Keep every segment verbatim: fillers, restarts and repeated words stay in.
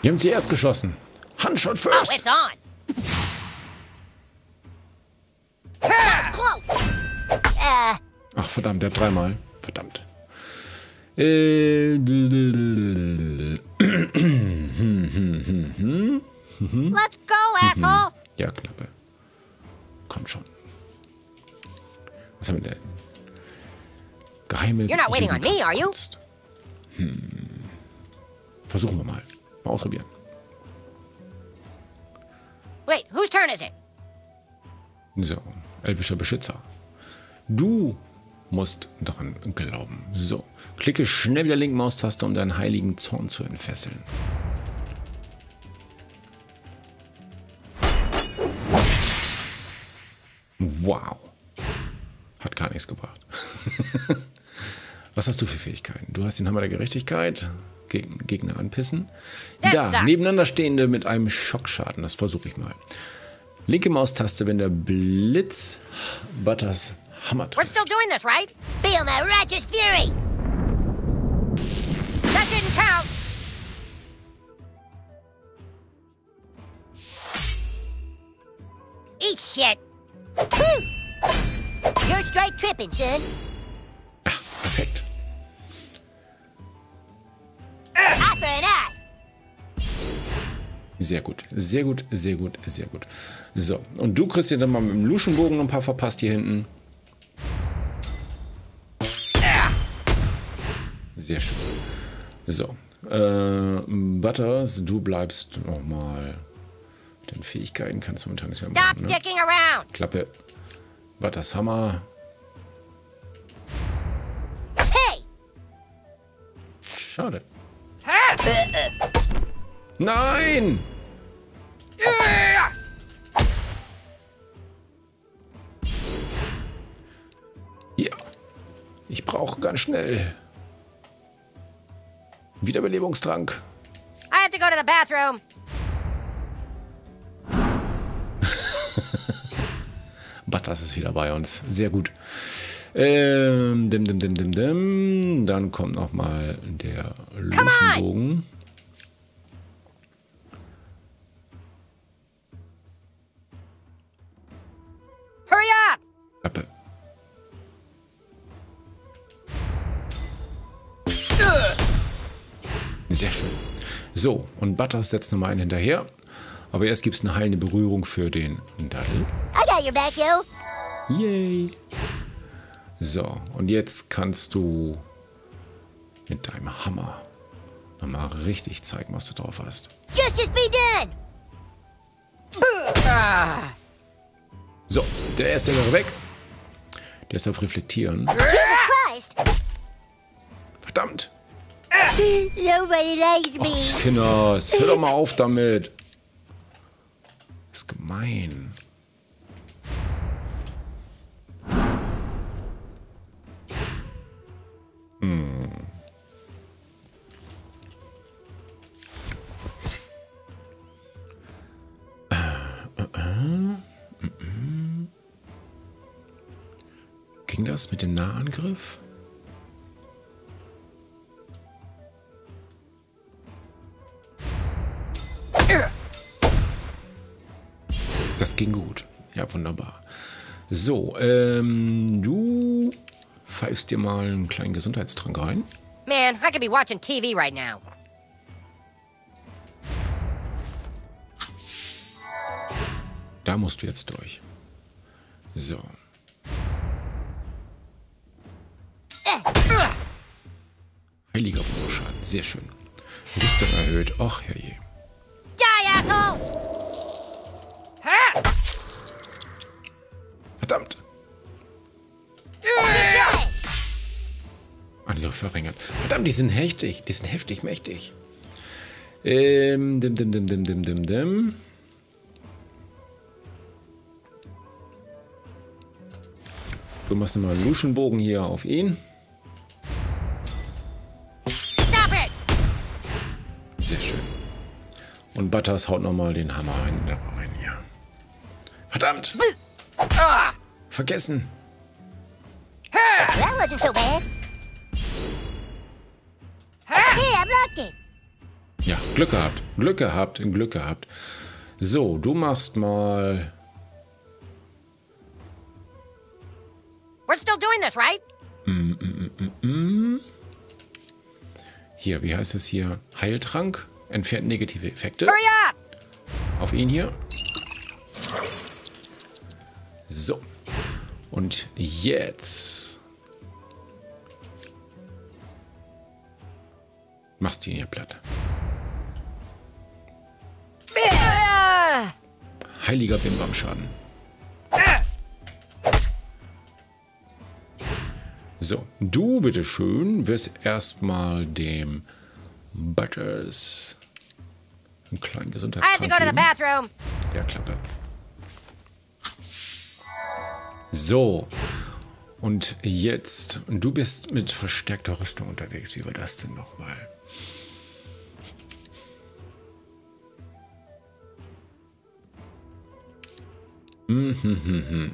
Wir haben sie erst geschossen. Handshot Oh, first. it's on. That was close. Uh, Ach, verdammt, der hat dreimal. Verdammt. Äh, let's go, asshole. ja, Klappe. Kommt schon. Was haben wir denn? Geheime You're not waiting on me, are you? Jugendkunst. Hm. Versuchen wir mal. Mal ausprobieren. Wait, whose turn is it? So, elfischer Beschützer. Du musst daran glauben. So, klicke schnell mit der linken Maustaste, um deinen heiligen Zorn zu entfesseln. Wow. Hat gar nichts gebracht. Was hast du für Fähigkeiten? Du hast den Hammer der Gerechtigkeit. Geg Gegner anpissen. Da, nebeneinander stehende mit einem Schockschaden. Das versuche ich mal. Linke Maustaste, wenn der Blitz Butters Hammer We're trifft. still doing this, right? Feel my righteous fury. That didn't count. Eat shit. You're straight tripping, son. Ah, perfekt. Eye for an eye. Sehr gut, sehr gut, sehr gut, sehr gut. So, und du kriegst dir dann mal mit dem Luschenbogen ein paar verpasst hier hinten. Sehr schön. So, äh, Butters, du bleibst nochmal. Den Fähigkeiten kannst du momentan nicht mehr Stop machen, ne? dicking around. Klappe. Butters Hammer. Hey. Schade. Nein! Ja. Ich brauche ganz schnell Wiederbelebungstrank. I have to go to the bathroom. Butters ist wieder bei uns. Sehr gut. Ähm, dim, dim, dim, dim, dim. Dann kommt noch mal der Luschenbogen. Hurry up. Klappe. Sehr schön. So, und Butters setzt nochmal einen hinterher. Aber erst gibt es eine heilende Berührung für den Daddel. I got your back, yo. Yay. So, und jetzt kannst du mit deinem Hammer nochmal richtig zeigen, was du drauf hast. Justice be done. Ah. So, der erste wäre weg. Deshalb reflektieren. Jesus Christ. Verdammt. Nobody likes me. Ach, Kinders, hör doch mal auf damit. Ist gemein. Hm. Äh, äh, äh, äh. Ging das mit dem Nahangriff? Das ging gut. Ja, wunderbar. So, ähm, du pfeifst dir mal einen kleinen Gesundheitstrank rein. Man, I could be watching T V right now. Da musst du jetzt durch. So. Heiliger Wurmschaden. Sehr schön. Rüstung erhöht. Ach, herrje. Die, asshole! Ha! Verdammt. Angriff verringert. Verdammt, die sind heftig. Die sind heftig mächtig. Ähm, dim, dim, dim, dim, dim, dim, dim. Du machst mal einen Luschenbogen hier auf ihn. Stop it! Sehr schön. Und Butters haut nochmal den Hammer rein, rein hier. Verdammt! Ah! Vergessen! That wasn't so bad. Hey, I blocked it. Ja, Glück gehabt. Glück gehabt. Glück gehabt. So, du machst mal... We're still doing this, right? Mm, mm, mm, mm. Hier, wie heißt es hier? Heiltrank. Entfernt negative Effekte. Hurry up! Auf ihn hier. So. Und jetzt... machst du ihn hier platt. Uh, Heiliger Bimbam-Schaden. So, du bitteschön wirst erstmal dem Butters einen kleinen I have to Gesundheitstrank go to the geben. bathroom. Ja, Klappe. So. Und jetzt, du bist mit verstärkter Rüstung unterwegs. Wie war das denn nochmal? Mhm.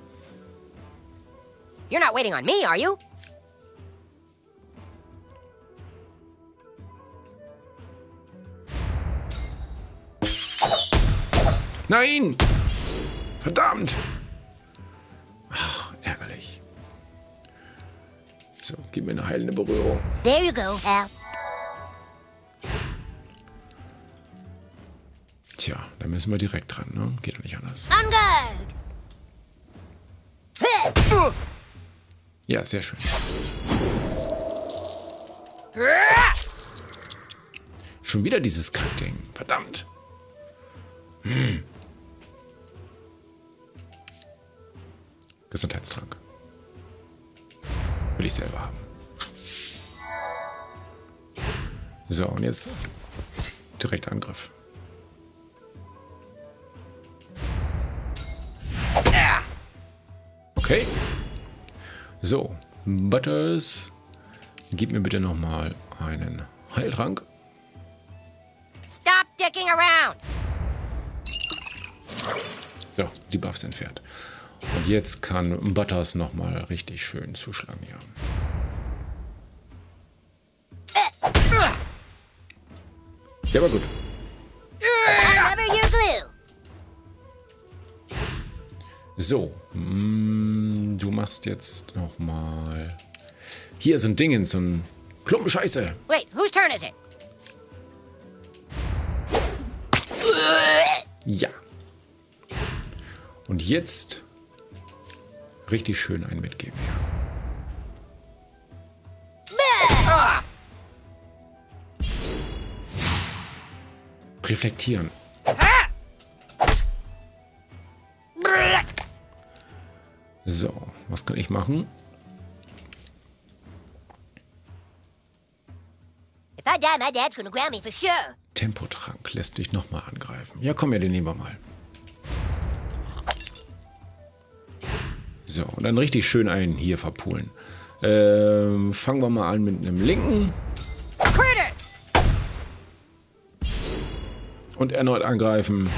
You're not waiting on me, are you? Nein! Verdammt! Ach, ärgerlich. So, gib mir eine heilende Berührung. There you go, Al. Tja, da müssen wir direkt dran, ne? Geht ja nicht anders. On guard. Ja, sehr schön. Schon wieder dieses Kackding. Verdammt. Hm. Gesundheitstrank. Will ich selber haben. So, und jetzt direkt Angriff. Okay. So, Butters, gib mir bitte noch mal einen Heiltrank. Stop dicking around. So, die Buffs entfernt. Und jetzt kann Butters noch mal richtig schön zuschlagen hier. Der war gut. Cover your glue. So, mm, du machst jetzt noch mal hier so ein Ding in so ein Klumpen Scheiße. Wait, whose turn is it? Ja. Und jetzt richtig schön einen mitgeben. Ah! Reflektieren. So, was kann ich machen? If I die, my dad's gonna ground me for sure. Tempotrank lässt dich nochmal angreifen. Ja, komm, ja, den nehmen wir mal. So, und dann richtig schön einen hier verpulen. Ähm, fangen wir mal an mit einem linken. Critter! Und erneut angreifen.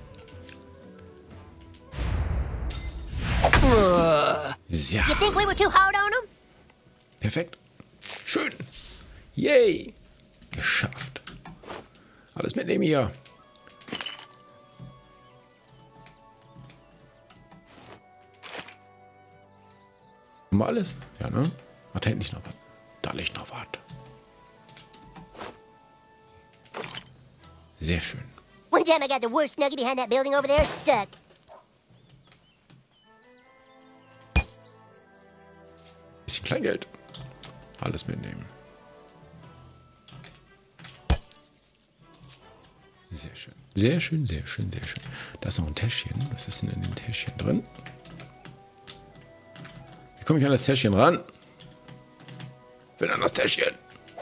Ja, You think we were too hard on him? perfekt. Schön. Yay. Geschafft. Alles mitnehmen hier. Haben wir alles? Ja, ne? Ach, da hinten liegt noch was. Da liegt noch was. Sehr schön. One time I got the worst nugget behind that building over there. It sucked. Bisschen Kleingeld. Alles mitnehmen. Sehr schön. Sehr schön, sehr schön, sehr schön. Da ist noch ein Täschchen. Was ist denn in dem Täschchen drin? Wie komme ich an das Täschchen ran? Ich will an das Täschchen.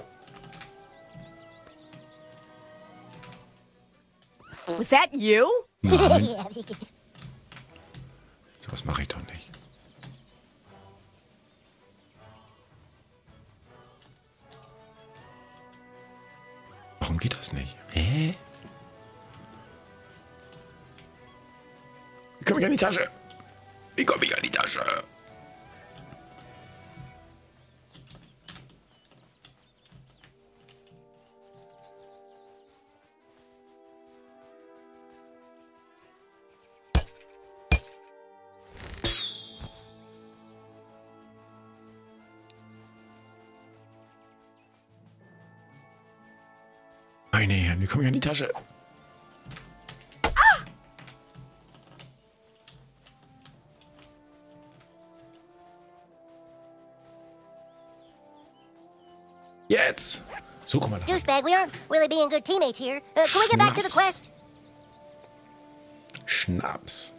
Was that you? Nein, sowas mache ich doch nicht. Warum geht das nicht? Hä? Wie komme ich an die Tasche? Wie komme ich an die Tasche? Meine Herren, wie komme ich an die Tasche? Jetzt! So, komm mal da. Douchebag, we aren't really being good teammates here. Uh, can we get back to the quest? Schnaps.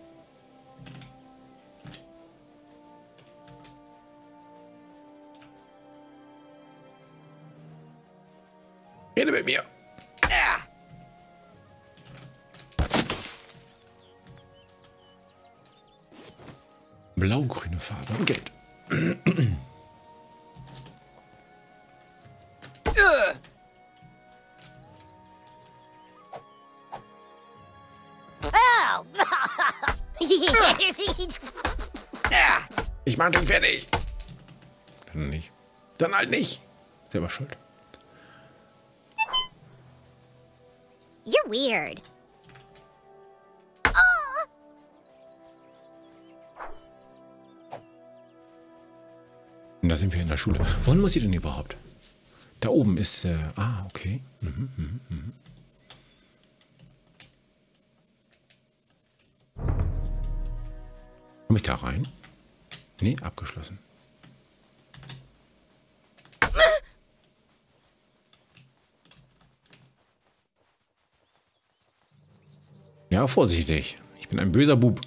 Rede mit mir. Ah. Blau-grüne Farbe und Geld. Oh! Ich mach dich fertig. Dann nicht. Dann halt nicht. Selber schuld. You're weird. Und da sind wir in der Schule. Wohin muss sie denn überhaupt? Da oben ist... Äh, ah, okay. Mhm, mhm, mhm. Komme ich da rein? Nee, abgeschlossen. Ja, vorsichtig. Ich bin ein böser Bub.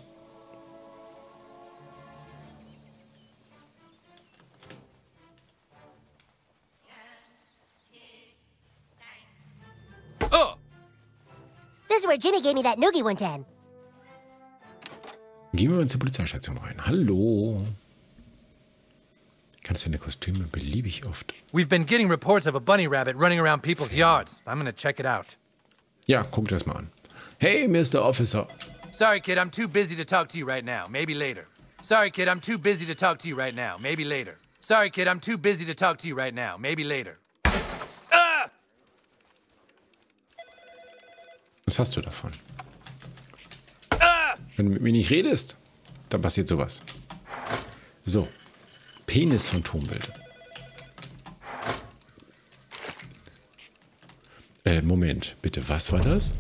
Oh! This is where Jimmy gave me that noogie one time. Gehen wir mal zur Polizeistation rein. Hallo. Kannst deine Kostüme beliebig oft. We've been getting reports of a bunny rabbit running around people's yards. I'm gonna check it out. Ja, guck dir das mal an. Hey, Mister Officer. Sorry, kid, I'm too busy to talk to you right now. Maybe later. Sorry, kid, I'm too busy to talk to you right now. Maybe later. Sorry, kid, I'm too busy to talk to you right now. Maybe later. Ah! Was hast du davon? Ah! Wenn du mit mir nicht redest, dann passiert sowas. So. Penis-Phantombild. Äh, Moment, bitte, was war das?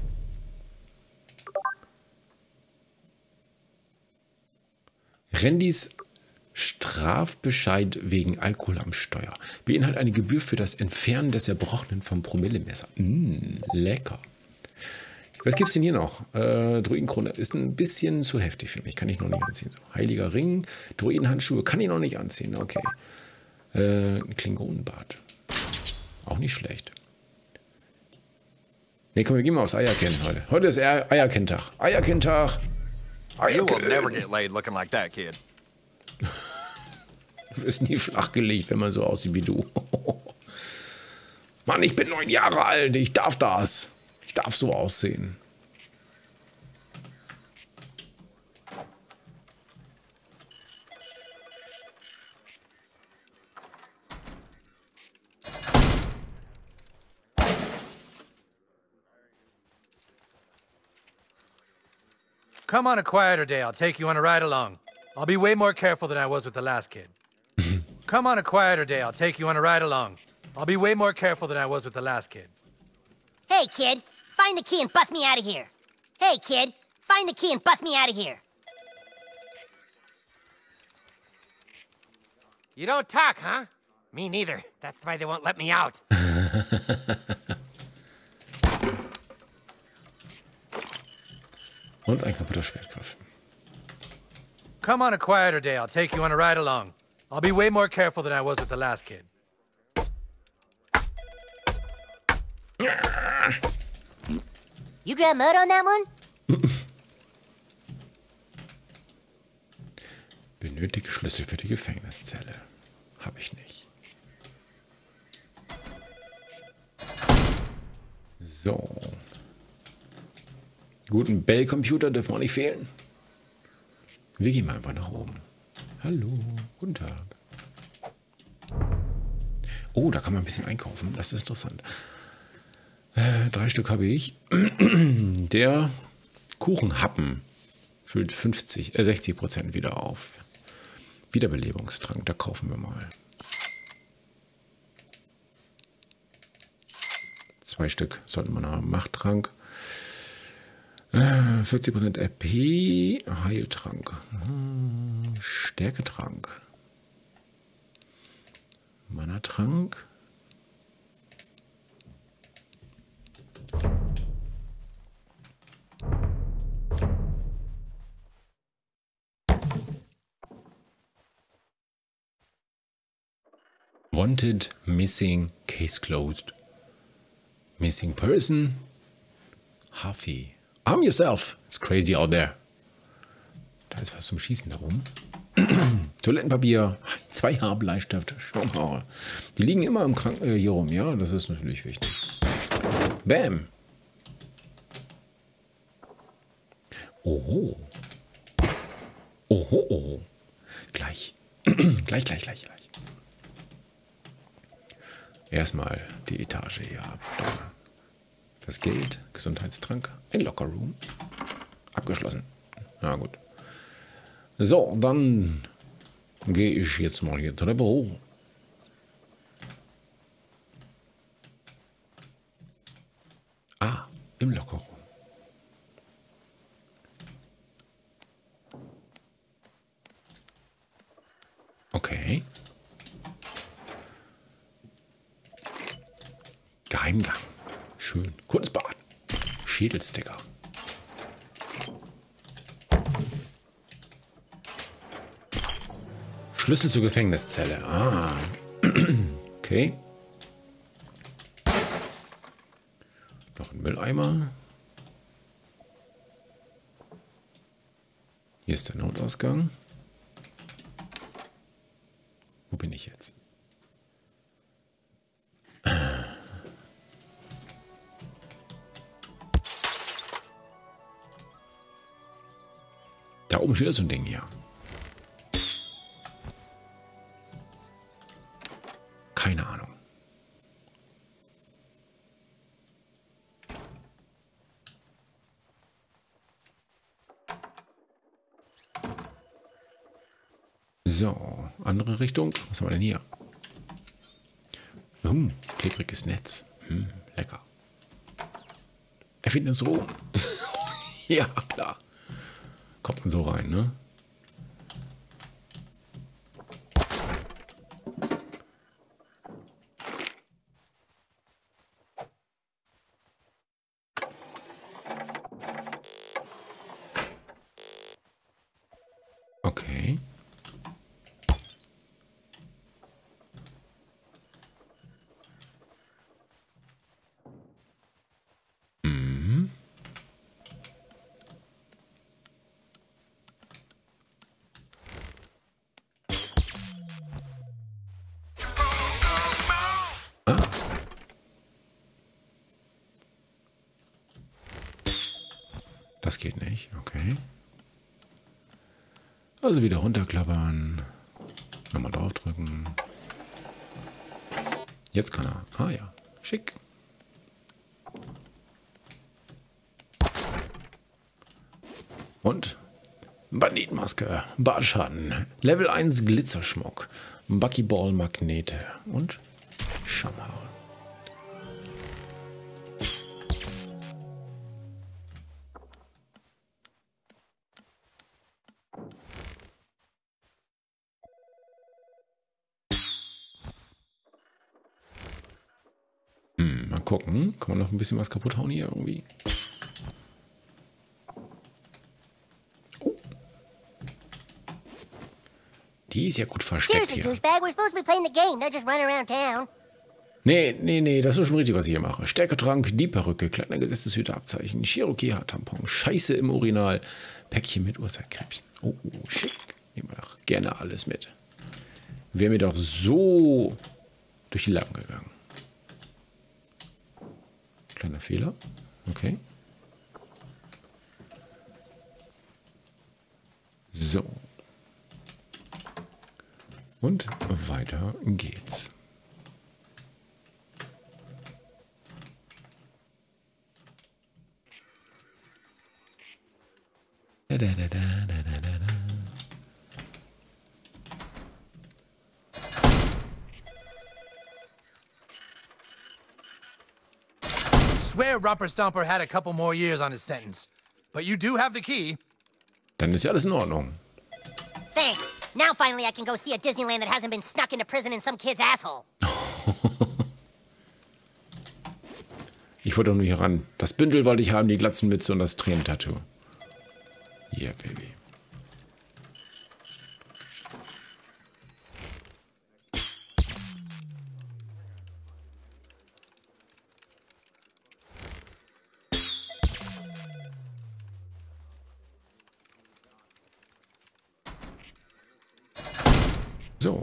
Randys Strafbescheid wegen Alkohol am Steuer. Beinhaltet eine Gebühr für das Entfernen des Erbrochenen vom Promillemesser. Mmh, lecker. Was gibt's denn hier noch? Äh, Druidenkrone ist ein bisschen zu heftig für mich. Kann ich noch nicht anziehen. So, heiliger Ring. Druidenhandschuhe kann ich noch nicht anziehen. Okay. Äh, ein Klingonenbart. Auch nicht schlecht. Ne, komm, wir gehen mal aufs Eierkennen heute. Heute ist Eierkenntag. Eierkenntag. You will never get laid looking like that, kid. Du wirst nie flachgelegt, wenn man so aussieht wie du. Mann, ich bin neun Jahre alt. Ich darf das. Ich darf so aussehen. Come on a quieter day, I'll take you on a ride along. I'll be way more careful than I was with the last kid. Come on a quieter day, I'll take you on a ride along. I'll be way more careful than I was with the last kid. Hey, kid, find the key and bust me out of here. Hey, kid, find the key and bust me out of here. You don't talk, huh? Me neither. That's why they won't let me out. Und ein kaputter Schwertgriff. Come on a quieter day, I'll take you on a ride along. I'll be way more careful than I was with the last kid. You grab mud on that one? Benötige Schlüssel für die Gefängniszelle. Habe ich nicht. So. Guten Bell-Computer dürfen auch nicht fehlen. Wir gehen mal einfach nach oben. Hallo, guten Tag. Oh, da kann man ein bisschen einkaufen. Das ist interessant. Äh, drei Stück habe ich. Der Kuchenhappen füllt fünfzig, äh, sechzig Prozent wieder auf. Wiederbelebungstrank, da kaufen wir mal. Zwei Stück sollten wir haben. Machttrank. Äh, vierzig Prozent R P. Heiltrank. Hm, Stärketrank. Mana-Trank. Wanted, missing, case closed. Missing person. Huffy. Arm yourself. It's crazy out there. Da ist was zum Schießen da oben. Toilettenpapier, zwei Haarbleistift, Schaumhaare. Die liegen immer im Kranken äh, hier rum, ja, das ist natürlich wichtig. Bam. Oho. Oho, oho. Gleich. gleich, gleich, gleich, gleich. Erstmal die Etage hier abflauen. Das Geld, Gesundheitstrank, ein Lockerroom. Abgeschlossen. Na gut. So, dann gehe ich jetzt mal hier Treppe hoch. Ah, im Lockerroom. Okay. Geheimgang. Schön. Kunstbad. Schädelsticker. Schlüssel zur Gefängniszelle. Ah. Okay. Noch ein Mülleimer. Hier ist der Notausgang. Wo bin ich jetzt? Da oben steht so ein Ding hier. Keine Ahnung. So, andere Richtung. Was haben wir denn hier? Hm, klebriges Netz. Hm, lecker. Erfindnisruhm. Ja, klar. Kommt man so rein, ne? Okay. Mhm. Ah. Das geht nicht, okay. Also wieder runterklappern. Nochmal draufdrücken. Jetzt kann er. Ah ja, schick. Und Banditenmaske, Bartschaden, Level eins Glitzerschmuck, Buckyball Magnete und Schamhaare. Hm, mal gucken. Kann man noch ein bisschen was kaputt hauen hier irgendwie? Oh. Die ist ja gut versteckt Seriously, hier. douchebag, we're supposed to be playing the game, not just running around town. Nee, nee, nee, das ist schon richtig, was ich hier mache. Stärketrank, die Perücke, kleiner Gesetzeshüterabzeichen, Cherokee-Haartampon, Scheiße im Urinal, Päckchen mit Uhrzeitkrebsen. Oh, oh, schick. Nehmen wir doch gerne alles mit. Wäre mir doch so durch die Lappen gegangen. Kleiner Fehler. Okay. So. Und weiter geht's. Da, da, da, da, da, da, da. swear Romper Stomper had a couple more years on his sentence. But you do have the key. Dann ist ja alles in Ordnung. Thanks. Now finally I can go see a Disneyland that hasn't been snuck into prison in some kid's asshole. Ich wollte doch nur hier ran. Das Bündel wollte ich haben, die Glatzenmütze und das Tränentattoo. Yeah, baby. So.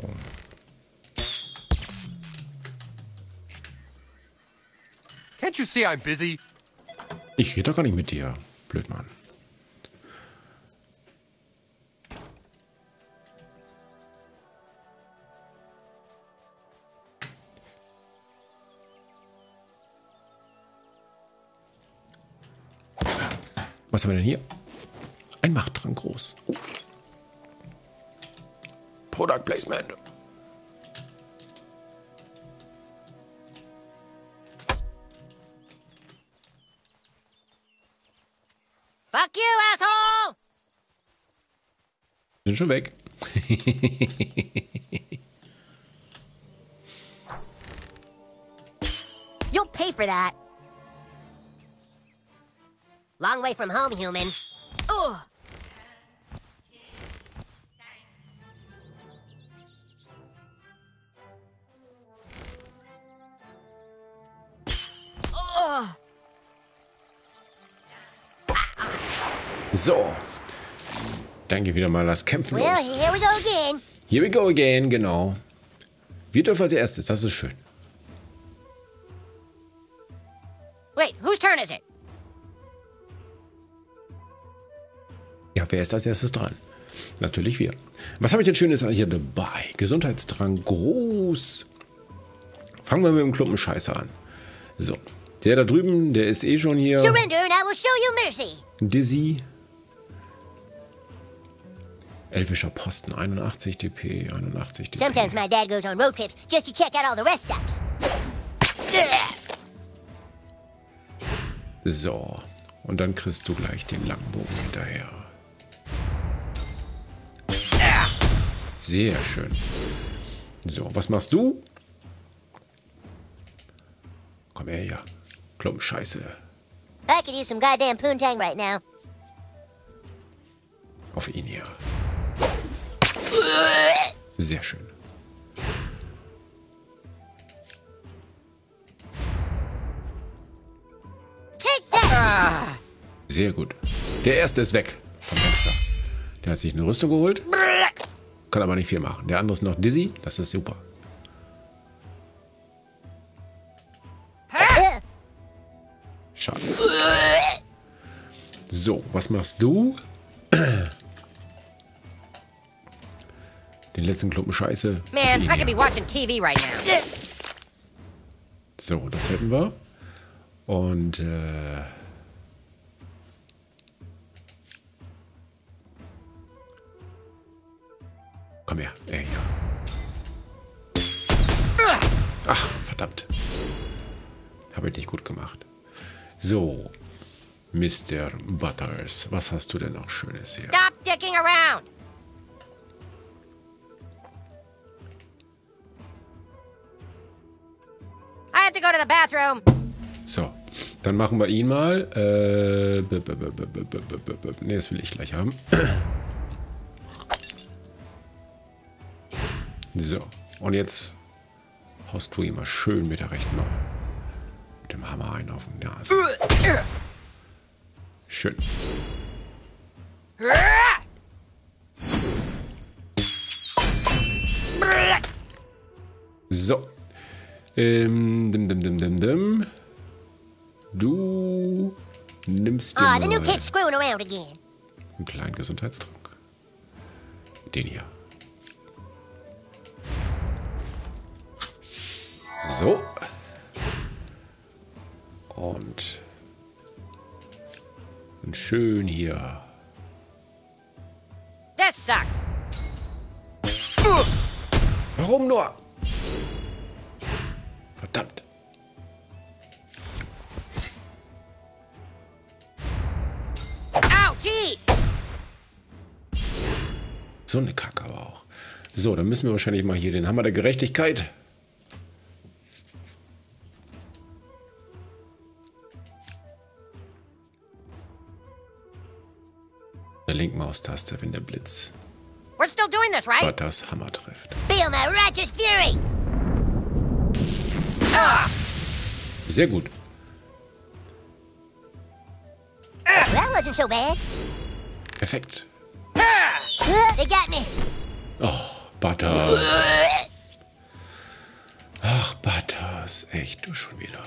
Can't you see I'm busy? Ich rede doch gar nicht mit dir, Blödmann. Was haben wir denn hier? Ein Machttrank groß. Oh. Product Placement. Fuck you, asshole! Sind schon weg. You'll pay for that. Long way from home, human. Ugh. So. Dann geht wieder mal das Kämpfen Well, los. here we go again. Here we go again, genau. Wir dürfen als erstes, das ist schön. Wait, whose turn is it? Ja, wer ist als erstes dran? Natürlich wir. Was habe ich denn Schönes hier dabei? Gesundheitsdrang groß. Fangen wir mit dem Klumpen Scheiße an. So, der da drüben, der ist eh schon hier. Surrender and I will show you mercy. Dizzy. Elfischer Posten, einundachtzig D P, einundachtzig D P. Sometimes my dad goes on road trips just to check out all the rest stops. So, und dann kriegst du gleich den Langbogen hinterher. Sehr schön. So, was machst du? Komm her, ja. Klumpen Scheiße. I could use some goddamn poontang right now. Auf ihn hier. Sehr schön. Take that! Sehr gut. Der erste ist weg vom Fenster. Der hat sich eine Rüstung geholt. Kann aber nicht viel machen. Der andere ist noch Dizzy. Das ist super. Schade. So, was machst du? Den letzten Klumpen Scheiße. auf Man, ihn I could hier. be watching T V right now. So, das hätten wir. Und äh, komm her. Ey, ja. Ach, verdammt. Habe ich nicht gut gemacht. So, Mister Butters, was hast du denn noch Schönes hier? Stop dicking around! I have to go to the bathroom. So, dann machen wir ihn mal. Äh, b -b -b -b -b -b -b -b nee, das will ich gleich haben. So, und jetzt haust du ihm mal schön mit der rechten Mal. Mit dem Hammer ein auf die Nase. Schön. So. Ähm, dim, dim, dim, dim, dim. Du nimmst dir Ah, the new mal kid's screwing around again. einen kleinen Gesundheitstrank. Den hier. So. Und und schön hier. This sucks. Warum nur? So eine Kacke aber auch. So, dann müssen wir wahrscheinlich mal hier den Hammer der Gerechtigkeit. Der linken Maustaste, wenn der Blitz We're still doing this, right? Butters Hammer trifft. Feel my righteous fury! Sehr gut. That wasn't so bad. Perfekt. They got me. Oh, Butters. Ach, Butters. Echt, du schon wieder.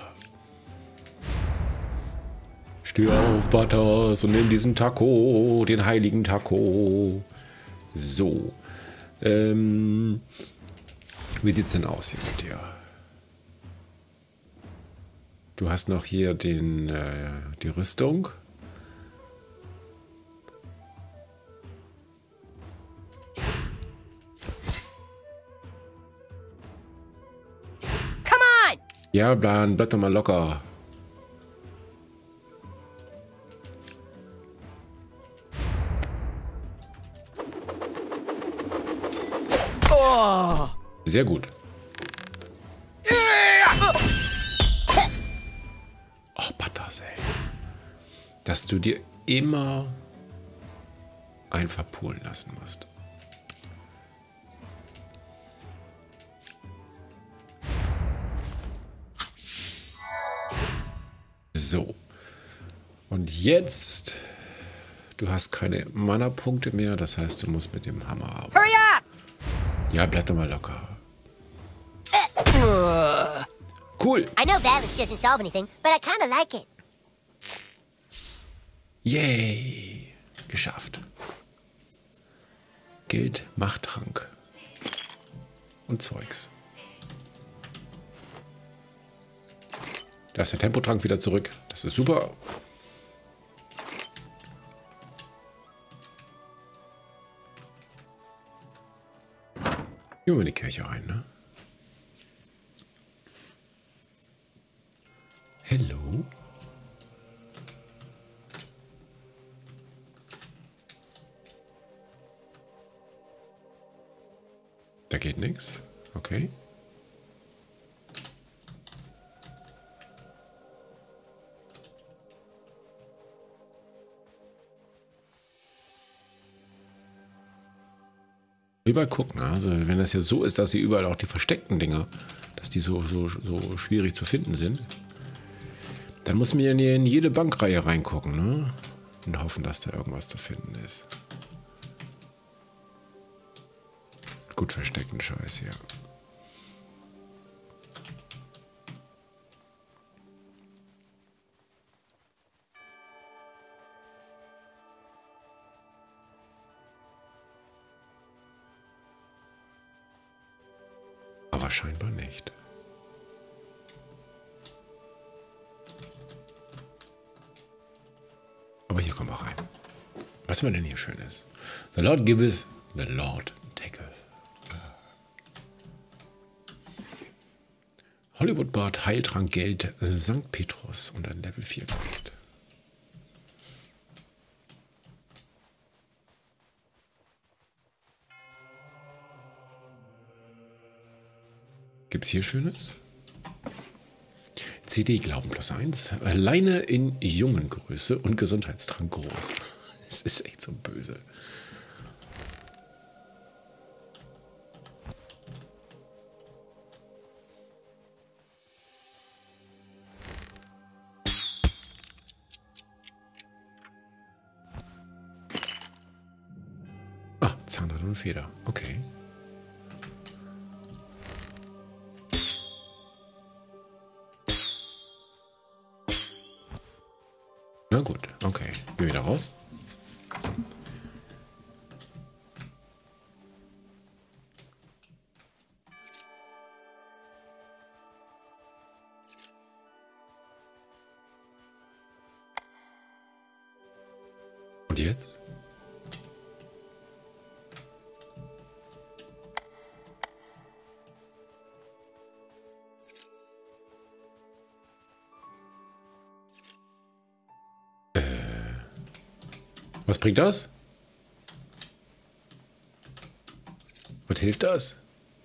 Steh auf, Butters, und nimm diesen Taco, den heiligen Taco. So. Ähm, wie sieht's denn aus hier mit dir? Du hast noch hier den, äh, die Rüstung. Come on! Ja, dann bleib doch mal locker. Sehr gut. Ach, Butters, ey. Dass du dir immer einen verpulen lassen musst. So. Und jetzt... Du hast keine Mana-Punkte mehr, das heißt, du musst mit dem Hammer arbeiten. Hurry up! Ja, bleib doch mal locker. Cool. I know balance doesn't solve anything, but I kinda like it. Yay. Geschafft. Geld, Machttrank. Und Zeugs. Da ist der Tempotrank wieder zurück. Das ist super. Gehen wir in die Kirche rein, ne? Hello? Da geht nichts. Okay. Überall gucken, also wenn das jetzt so ist, dass sie überall auch die versteckten Dinger, dass die so, so, so schwierig zu finden sind, dann muss man ja in jede Bankreihe reingucken, ne? Und hoffen, dass da irgendwas zu finden ist. Gut versteckten Scheiß hier. Aber scheinbar nicht. Aber hier kommen wir rein. Was haben wir denn hier Schönes? The Lord giveth, the Lord taketh. Hollywood-Bad, Heiltrank, Geld, Sankt Petrus und ein Level vier Geist. Gibt's hier Schönes? C D-Glauben plus eins. Leine in jungen Größe und Gesundheitstrank groß. Es ist echt so böse. Ah, Zahnrad und Feder. Okay. Na gut, okay. Geh wieder raus. Und jetzt? Was bringt das? hilft das?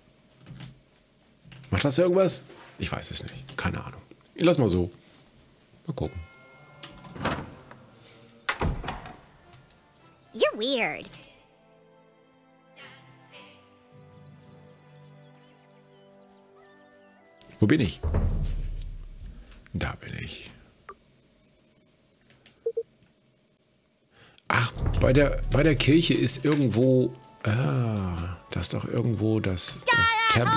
Macht das irgendwas? Ich weiß es nicht. Keine Ahnung. Ich lass mal so. Mal gucken. You're weird. Wo bin ich? Da bin ich. Ach, bei der, bei der Kirche ist irgendwo... Ah, da ist doch irgendwo das, das Tablet.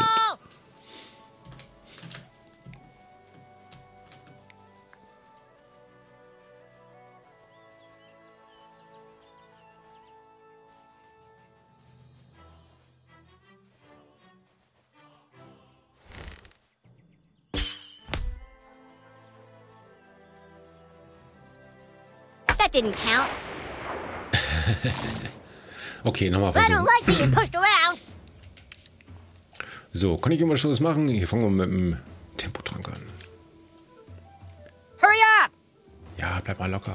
That didn't count. Okay, nochmal I don't versuchen. like being pushed around. So, kann ich immer Schluss machen? Hier fangen wir mit dem Tempotrank an. Hurry up! Ja, bleib mal locker.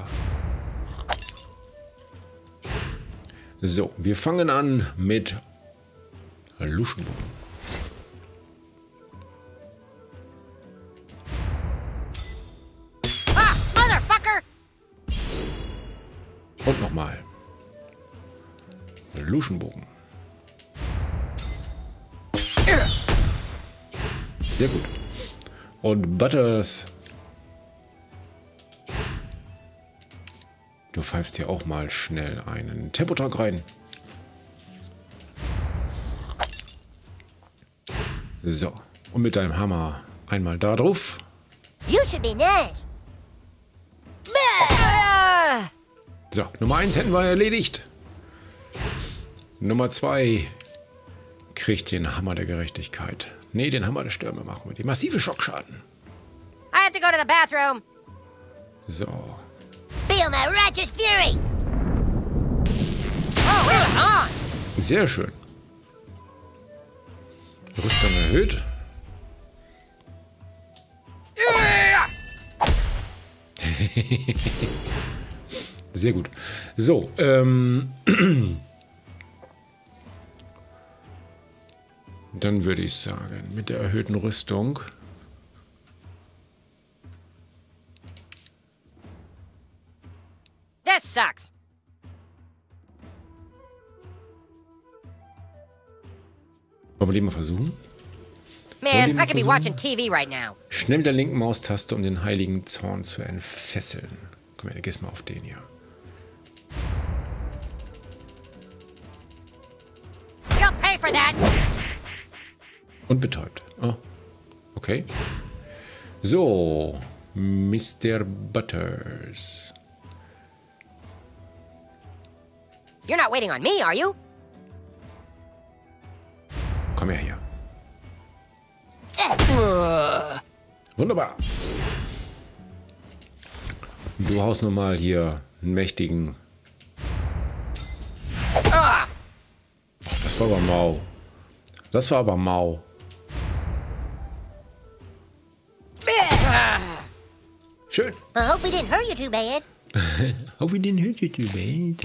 So, wir fangen an mit Luschenbogen. Ah, motherfucker! Und nochmal. Luschenbogen. Sehr gut. Und Butters. Du pfeifst hier auch mal schnell einen Tempotrank rein. So. Und mit deinem Hammer einmal da drauf. You should be nice. Ah! So, Nummer eins hätten wir erledigt. Nummer zwei kriegt den Hammer der Gerechtigkeit. Nee, den Hammer der Stürme machen wir. Die massive Schockschaden. I have to go to the bathroom. So. Feel my righteous fury. Oh, it was on. Sehr schön. Rüstung erhöht. Sehr gut. So, ähm... dann würde ich sagen, mit der erhöhten Rüstung This sucks. wollen wir die mal versuchen? Man, Wollen wir I could be versuchen? watching T V right now. Schnell mit der linken Maustaste, um den heiligen Zorn zu entfesseln. Komm her, gehst mal auf den hier. You'll pay for that. Und betäubt. Oh, okay. So, Mister Butters. You're not waiting on me, are you? Komm her hier. Wunderbar. Du haust nochmal hier einen mächtigen... Das war aber mau. Das war aber mau. Schön. I hope we didn't hurt you too bad. Hope we didn't hurt you too bad.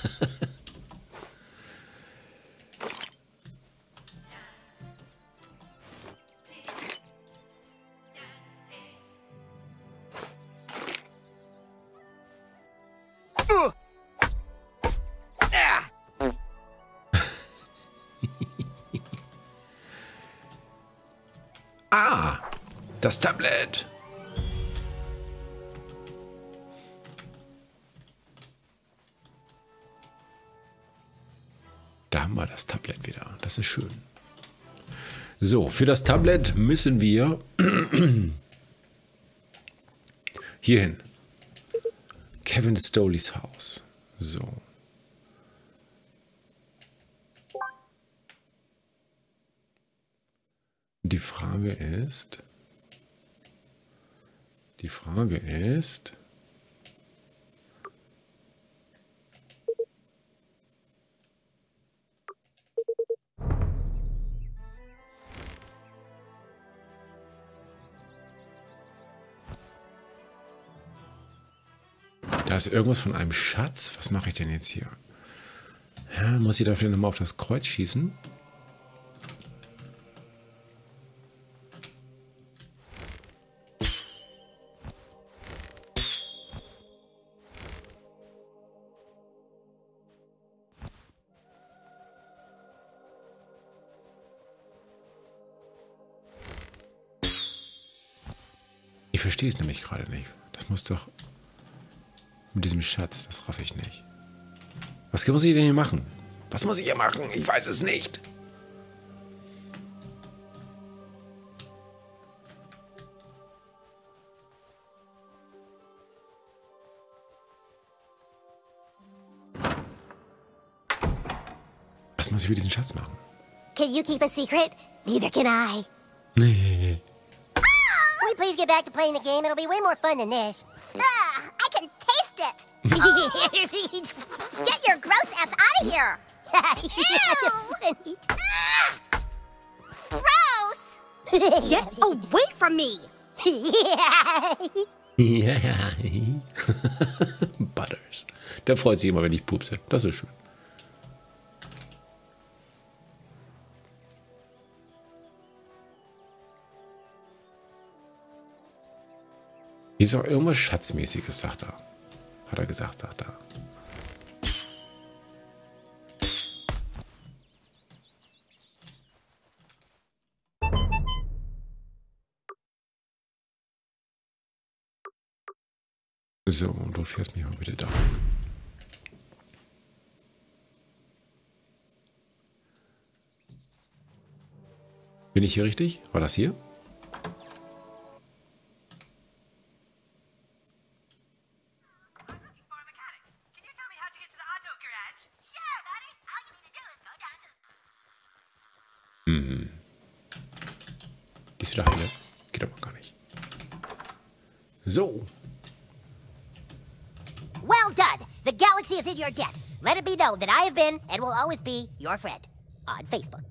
Ah, das Tablet. Da haben wir das Tablet wieder. Das ist schön. So, für das Tablet müssen wir hierhin. Kevin Stoleys Haus. So. Die Frage ist, die Frage ist, da ist irgendwas von einem Schatz. Was mache ich denn jetzt hier? Ja, muss ich dafür nochmal auf das Kreuz schießen? Ich verstehe es nämlich gerade nicht. Das muss doch... Mit diesem Schatz, das raff ich nicht. Was muss ich denn hier machen? Was muss ich hier machen? Ich weiß es nicht. Was muss ich für diesen Schatz machen? Can you keep a secret? Neither can I. Nee. Can we please get back to playing the game? It'll be way more fun than this. Ugh, I can taste it. Get your gross ass out of here. Ew. Gross. Get away from me! Ja. Butters. Der freut sich immer, wenn ich pupse. Das ist schön. Hier ist auch irgendwas Schatzmäßiges, sagt er. Hat er gesagt, sagt er. So, und du fährst mich mal bitte da. Bin ich hier richtig? War das hier? Hm. Die ist wieder heile. Geht aber gar nicht. So. Well done. The galaxy is in your debt. Let it be known that I have been and will always be your friend on Facebook.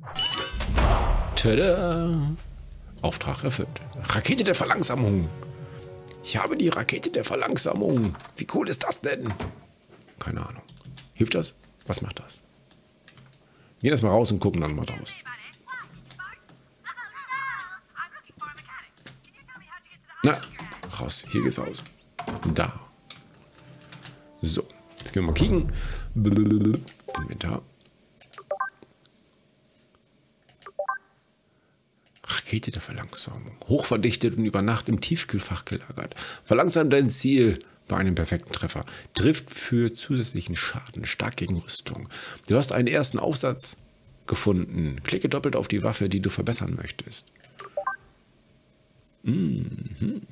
Tada! Auftrag erfüllt. Rakete der Verlangsamung. Ich habe die Rakete der Verlangsamung. Wie cool ist das denn? Keine Ahnung. Hilft das? Was macht das? Wir gehen erstmal raus und gucken dann mal raus. Na, raus. Hier geht's aus. Da. So. Jetzt gehen wir mal kicken. Inventar. Rakete der Verlangsamung. Hochverdichtet und über Nacht im Tiefkühlfach gelagert. Verlangsamt dein Ziel bei einem perfekten Treffer. Trifft für zusätzlichen Schaden. Stark gegen Rüstung. Du hast einen ersten Aufsatz gefunden. Klicke doppelt auf die Waffe, die du verbessern möchtest. Mhm.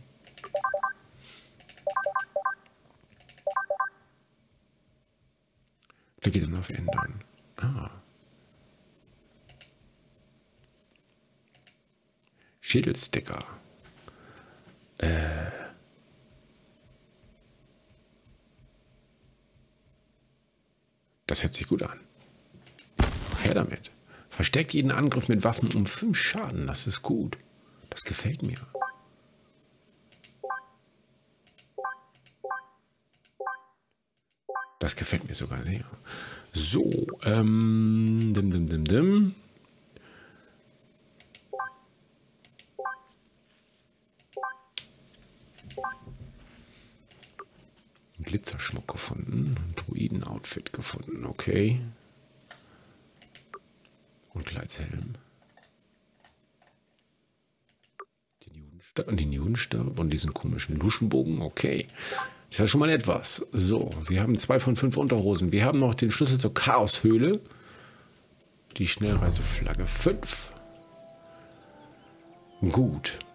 Klicke dann auf Ändern. Ah. Schädelsticker. Äh. Das hört sich gut an. Her damit. Verstärkt jeden Angriff mit Waffen um fünf Schaden. Das ist gut. Das gefällt mir. Das gefällt mir sogar sehr. So, ähm, dim, dim, dim, dim. Glitzerschmuck gefunden. Druiden-Outfit gefunden, okay. Und Kleidhelm. Den Judenstab, den Judenstab und diesen komischen Luschenbogen, okay. Das ist ja schon mal etwas. So, wir haben zwei von fünf Unterhosen. Wir haben noch den Schlüssel zur Chaoshöhle. Die Schnellreiseflagge fünf. Gut.